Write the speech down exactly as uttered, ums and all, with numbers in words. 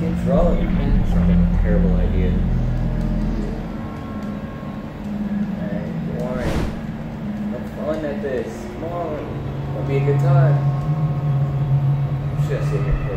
What's wrong? Man, sounds like a terrible idea. Hey, Warren, have fun at this. Come on. It'll be a good time. I'm just gonna sit here.